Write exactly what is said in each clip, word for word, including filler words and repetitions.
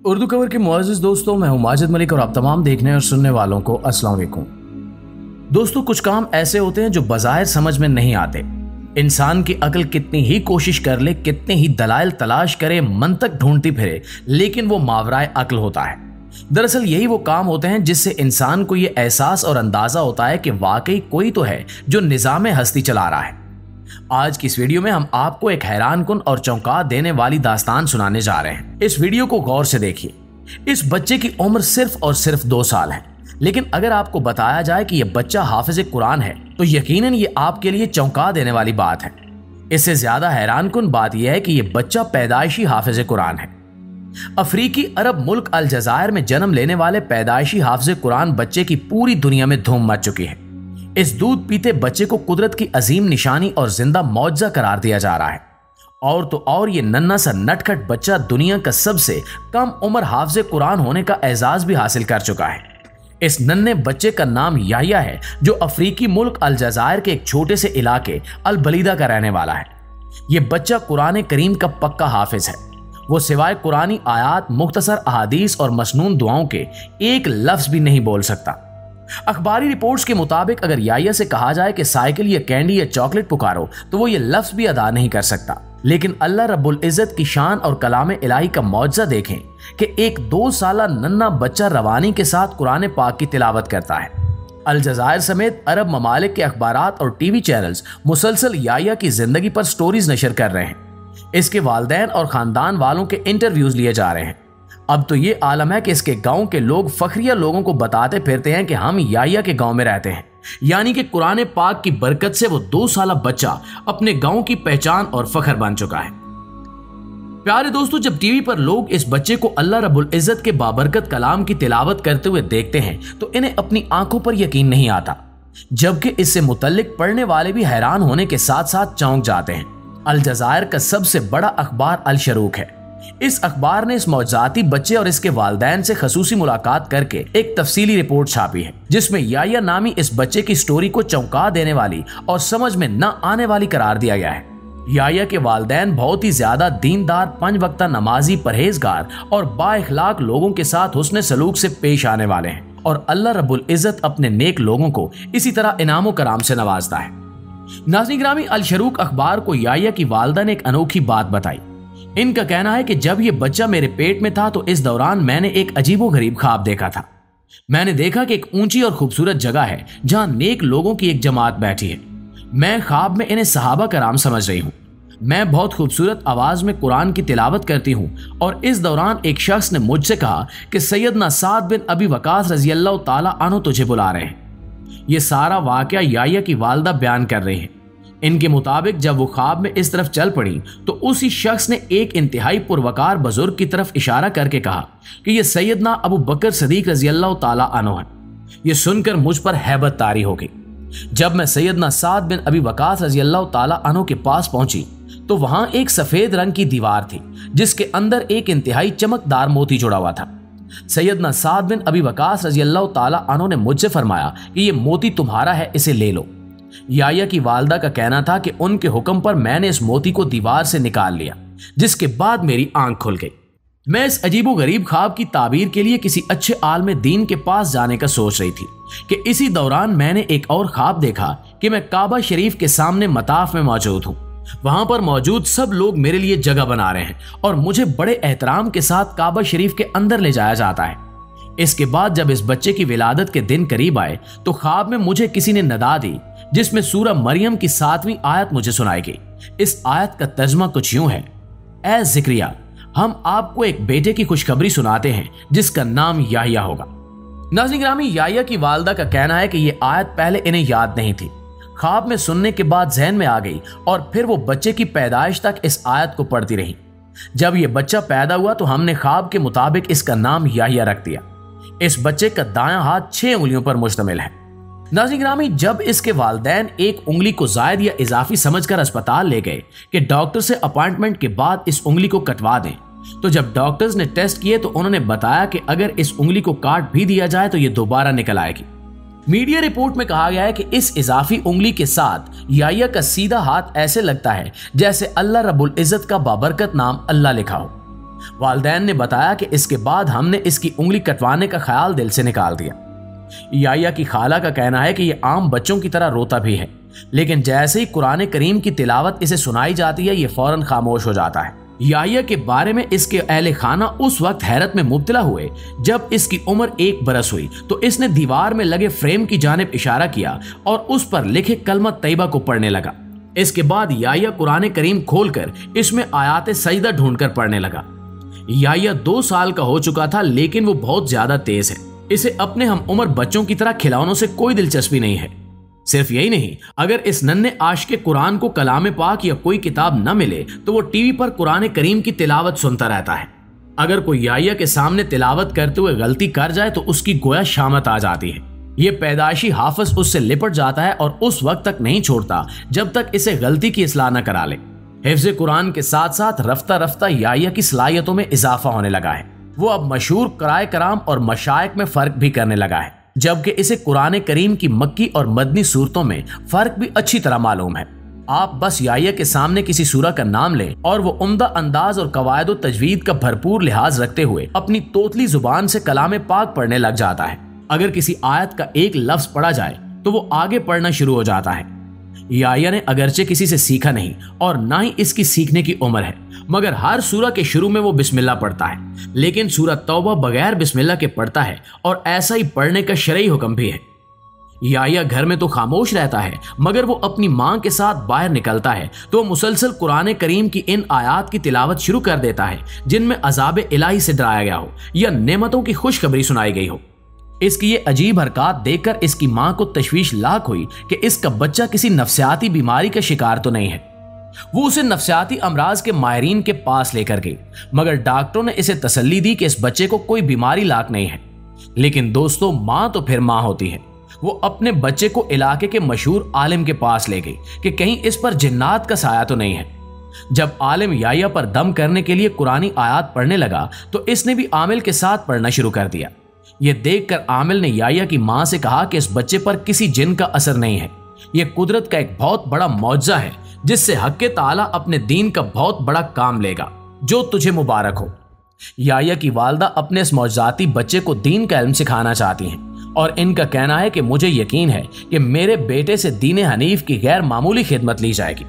Urdu cover के मुअज़्ज़िज़ दोस्तों, मैं हूं माजिद मलिक और आप तमाम देखने और सुनने वालों को अस्सलाम वालेकुम। दोस्तों, कुछ काम ऐसे होते हैं जो बज़ाहिर समझ में नहीं आते। इंसान की अक्ल कितनी ही कोशिश कर ले, कितने ही दलाइल तलाश करे, मंतक ढूंढती फिरे, लेकिन वो मावराए अक्ल होता है। दरअसल यही वो काम होते हैं जिससे इंसान को ये एहसास और अंदाजा होता है कि वाकई कोई तो है जो निज़ाम हस्ती चला रहा है। आज की इस वीडियो में हम आपको एक हैरानकुन और चौंका देने वाली दास्तान सुनाने जा रहे हैं। इस वीडियो को गौर से देखिए। इस बच्चे की उम्र सिर्फ और सिर्फ दो साल है, लेकिन अगर आपको बताया जाए कि यह बच्चा हाफिज कुरान है तो यकीनन ये आपके लिए चौंका देने वाली बात है। इससे ज्यादा हैरानकुन बात यह है कि यह बच्चा पैदाइशी हाफिज कुरान है। अफ्रीकी अरब मुल्क अलजायर में जन्म लेने वाले पैदाइशी हाफिज कुरान बच्चे की पूरी दुनिया में धूम मच चुकी है। इस दूध पीते बच्चे को कुदरत की अजीम निशानी और जिंदा मौजज़ा करार दिया जा रहा है। और तो और ये नन्हा सा नटखट बच्चा दुनिया का सबसे कम उम्र हाफिज कुरान होने का एजाज भी हासिल कर चुका है। इस नन्हे बच्चे का नाम याहिया है, जो अफ्रीकी मुल्क अलजायर के एक छोटे से इलाके अल बलीदा का रहने वाला है। ये बच्चा कुरान करीम का पक्का हाफिज है। वो सिवाय कुरानी आयात, मुख्तसर अहादीस और मसनून दुआओं के एक लफ्ज भी नहीं बोल सकता। अखबारी रिपोर्ट्स के मुताबिक अगर याहिया से कहा जाए कि साइकिल या कैंडी या चॉकलेट पुकारो तो वो ये लफ्ज भी अदा नहीं कर सकता। लेकिन अल्लाह रब्बुल इज्जत की शान और कलाम इलाही का मौजज़ा देखें कि एक दो साला नन्हा बच्चा रवानी के साथ कुरान पाक की तिलावत करता है। अलजायर समेत अरब ममालिक के अखबारात और टीवी चैनल्स मुसलसल याहिया की जिंदगी पर स्टोरीज नशर कर रहे हैं। इसके वालिदैन और खानदान वालों के इंटरव्यूज लिए जा रहे हैं। अब तो ये आलम है कि इसके गांव के लोग फखरिया लोगों को बताते फिरते हैं कि हम याहिया के गांव में रहते हैं, यानी कि कुरान पाक की बरकत से वो दो साला बच्चा अपने गांव की पहचान और फखर बन चुका है। प्यारे दोस्तों, जब टीवी पर लोग इस बच्चे को अल्लाह रब्बुल इज्जत के बाबरकत कलाम की तिलावत करते हुए देखते हैं तो इन्हें अपनी आंखों पर यकीन नहीं आता, जबकि इससे मुतल्लिक पढ़ने वाले भी हैरान होने के साथ साथ चौंक जाते हैं। अलजायर का सबसे बड़ा अखबार अल शरूक है। इस अखबार ने इस मौजूदाती बच्चे और इसके वालिदैन से खसूसी मुलाकात करके एक तफसीली रिपोर्ट छापी है, जिसमें याहिया नामी इस बच्चे की स्टोरी को चौंका देने वाली और समझ में न आने वाली करार दिया गया है। याहिया के वालिदैन बहुत ही ज्यादा दीनदार, पंज वक्ता नमाजी, परहेजगार और बाइखलाक लोगों के साथ हुस्न सलूक से पेश आने वाले हैं और अल्लाह रब्बुल इज्जत अपने नेक लोगों को इसी तरह इनामो कराम से नवाजता है। नाज़रीन ग्रामी, अल शरूक अखबार को याहिया की वालिदा ने एक अनोखी बात बताई। इनका कहना है कि जब ये बच्चा मेरे पेट में था तो इस दौरान मैंने एक अजीबो गरीब ख्वाब देखा था। मैंने देखा कि एक ऊंची और खूबसूरत जगह है जहां नेक लोगों की एक जमात बैठी है। मैं ख्वाब में इन्हें सहाबा कराम समझ रही हूँ। मैं बहुत खूबसूरत आवाज में कुरान की तिलावत करती हूँ और इस दौरान एक शख्स ने मुझसे कहा कि सैयदना साद बिन अबी वकास रजी अल्लाह ताला अन्हु तुझे बुला रहे हैं। ये सारा वाकया याहिया की वालिदा बयान कर रही है। इनके मुताबिक जब वो ख्वाब में इस तरफ चल पड़ी तो उसी शख्स ने एक इंतहाई पुरवकार बुजुर्ग की तरफ इशारा करके कहा कि ये सैयदना अबू बकर सदीक रजी अल्लाह ताला अन्हु है। ये सुनकर मुझ पर हैबत तारी हो गई। जब मैं सैयदना साद बिन अबी वकास रजी अल्लाह ताला अन्हु के पास पहुंची तो वहां एक सफेद रंग की दीवार थी जिसके अंदर एक इंतहाई चमकदार मोती जुड़ा हुआ था। सैयदना साद बिन अबी वकास रजी अल्लाह ताला अन्हु ने मुझसे फरमाया कि ये मोती तुम्हारा है, इसे ले लो। याहिया की वालिदा का कहना था कि उनके हुक्म पर मैंने इस मोती को दीवार से निकाल लिया, जिसके बाद मेरी आंख खुल गई। मैं इस अजीबो गरीब ख्वाब की ताबीर के लिए किसी अच्छे आलम दीन के पास जाने का सोच रही थी कि इसी दौरान मैंने एक और ख्वाब देखा कि मैं काबा शरीफ के सामने मताफ में मौजूद हूँ। वहां पर मौजूद सब लोग मेरे लिए जगह बना रहे हैं और मुझे बड़े एहतराम के साथ काबा शरीफ के अंदर ले जाया जाता है। इसके बाद जब इस बच्चे की विलादत के दिन करीब आए तो ख्वाब में मुझे किसी ने नदा दी, जिसमें सूरह मरियम की सातवीं आयत मुझे सुनाई गई। इस आयत का तर्जुमा कुछ यूं है: ऐ ज़िक्रिया, हम आपको एक बेटे की खुशखबरी सुनाते हैं जिसका नाम याहिया होगा। नाज़रीन ग्रामी, याहिया की वालिदा का कहना है कि यह आयत पहले इन्हें याद नहीं थी, ख्वाब में सुनने के बाद जहन में आ गई और फिर वो बच्चे की पैदाइश तक इस आयत को पढ़ती रही। जब यह बच्चा पैदा हुआ तो हमने ख्वाब के मुताबिक इसका नाम याहिया रख दिया। इस बच्चे का दायां हाथ छह उंगलियों पर मुश्तमिल है। नाज़रीन ग्रामी, जब इसके वालिदैन एक उंगली को जायद या इजाफी समझकर अस्पताल ले गए कि डॉक्टर से अपॉइंटमेंट के बाद इस उंगली को कटवा दें, तो जब डॉक्टर्स ने टेस्ट किए तो उन्होंने बताया कि अगर इस उंगली को काट भी दिया जाए तो ये दोबारा निकल आएगी। मीडिया रिपोर्ट में कहा गया है कि इस इजाफी उंगली के साथ याहिया का सीधा हाथ ऐसे लगता है जैसे अल्लाह रब्बुल इज्जत का बाबरकत नाम अल्लाह लिखा हो। वालिदैन ने बताया कि इसके बाद हमने इसकी उंगली कटवाने का ख्याल दिल से निकाल दिया। याह्या की खाला का कहना है कि ये आम बच्चों की तरह रोता भी है, लेकिन जैसे ही कुरान करीम की तिलावत इसे सुनाई जाती है ये फौरन खामोश हो जाता है। याह्या के बारे में इसके अहले खाना उस वक्त हैरत में मुब्तला हुए जब इसकी उम्र एक बरस हुई तो इसने दीवार में लगे फ्रेम की जानिब इशारा किया और उस पर लिखे कलमा तैयबा को पढ़ने लगा। इसके बाद याह्या कुरान करीम खोलकर इसमें आयात सजदा ढूंढकर पढ़ने लगा। याह्या दो साल का हो चुका था, लेकिन वो बहुत ज्यादा तेज है। इसे अपने हम उम्र बच्चों की तरह खिलौनों से कोई दिलचस्पी नहीं है। सिर्फ यही नहीं, अगर इस नन्हे आशिक़े कुरान को कलाम पाक या कोई किताब न मिले तो वो टीवी पर कुरान करीम की तिलावत सुनता रहता है। अगर कोई याह्या के सामने तिलावत करते हुए गलती कर जाए तो उसकी गोया शामत आ जाती है। ये पैदाइशी हाफिज उससे लिपट जाता है और उस वक्त तक नहीं छोड़ता जब तक इसे गलती की इस्लाह न करा ले। हिफ्ज़ कुरान के साथ साथ रफ्ता रफ्ता याह्या की सलाहियतों में इजाफा होने लगा है। वो अब मशहूर क़राए कराम और मशाइख में फ़र्क भी करने लगा है, जबकि इसे कुरान करीम की मक्की और मदनी सूरतों में फ़र्क भी अच्छी तरह मालूम है। आप बस याह्या के सामने किसी सूरा का नाम लें और वो उम्दा अंदाज और कवायद व तजवीद का भरपूर लिहाज रखते हुए अपनी तोतली जुबान से कलाम पाक पढ़ने लग जाता है। अगर किसी आयत का एक लफ्ज पढ़ा जाए तो वो आगे पढ़ना शुरू हो जाता है। याह्या ने अगरचे किसी से सीखा नहीं और ना ही इसकी सीखने की उम्र है, मगर हर सूरा के शुरू में वो बिस्मिल्लाह पढ़ता है, लेकिन सूरा तौबा बगैर बिस्मिल्लाह के पढ़ता है और ऐसा ही पढ़ने का शरई हुक्म भी है। याह्या घर में तो खामोश रहता है, मगर वो अपनी माँ के साथ बाहर निकलता है तो मुसलसल कुरान करीम की इन आयात की तिलावत शुरू कर देता है जिनमें अजाब इलाही से डराया गया हो या नेमतों की खुशखबरी सुनाई गई हो। इसकी ये अजीब हरकत देखकर इसकी माँ को तशवीश लाख हुई कि इसका बच्चा किसी नफ्सियाती बीमारी का शिकार तो नहीं है। वो उसे नफ्सियाती अमराज के माहिरीन के पास लेकर गई, मगर डॉक्टरों ने इसे तसल्ली दी कि इस बच्चे को कोई बीमारी लाक नहीं है। लेकिन दोस्तों, माँ तो फिर माँ होती है। वो अपने बच्चे को इलाके के मशहूर आलिम के पास ले गई कि कहीं इस पर जिन्नात का साया तो नहीं है। जब आलिम याह्या पर दम करने के लिए कुरानी आयात पढ़ने लगा तो इसने भी आमिल के साथ पढ़ना शुरू कर दिया। ये देखकर आमिल ने याह्या की माँ से कहा कि इस बच्चे पर किसी जिन का असर नहीं है, ये कुदरत का एक बहुत बड़ा मौजज़ा है जिससे हक़ ताला अपने दीन का बहुत बड़ा काम लेगा, जो तुझे मुबारक हो। याह्या की वालदा अपने इस मौजज़ाती बच्चे को दीन का इल्म सिखाना चाहती हैं और इनका कहना है कि मुझे यकीन है कि मेरे बेटे से दीन हनीफ की गैर मामूली खिदमत ली जाएगी।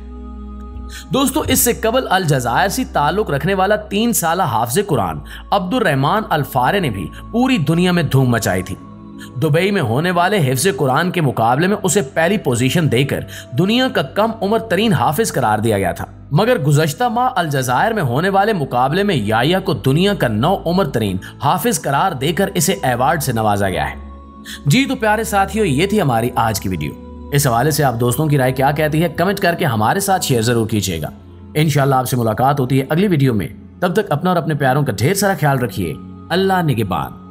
दोस्तों, इससे कबल अल जज़ायर से ताल्लुक रखने वाला तीन साला हाफिज़ कुरान अब्दुल रहमान अल फारे ने भी पूरी दुनिया में धूम मचाई थी। दुबई में होने वाले हिफ्ज़ कुरान के मुकाबले में उसे पहली पोजीशन देकर दुनिया का कम उम्र तरीन हाफिज करार दिया गया था, मगर गुज़श्ता माह अल जज़ायर में होने वाले मुकाबले में याह्या को दुनिया का नौ उम्र तरीन हाफिज करार देकर इसे अवार्ड से नवाजा गया है। जी तो प्यारे साथियों, ये थी हमारी आज की वीडियो। इस हवाले से आप दोस्तों की राय क्या कहती है कमेंट करके हमारे साथ शेयर जरूर कीजिएगा। इंशाल्लाह आपसे मुलाकात होती है अगली वीडियो में। तब तक अपना और अपने प्यारों का ढेर सारा ख्याल रखिए। अल्लाह निगहबान।